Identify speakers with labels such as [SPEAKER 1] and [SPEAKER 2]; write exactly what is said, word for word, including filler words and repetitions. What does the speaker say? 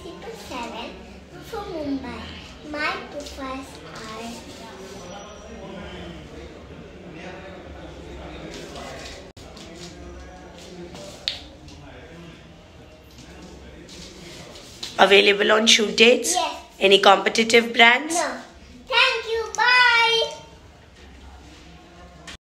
[SPEAKER 1] Triple Seven from Mumbai. My profiles are
[SPEAKER 2] available on shoot dates?
[SPEAKER 1] Yes.
[SPEAKER 2] Any competitive brands?
[SPEAKER 1] No.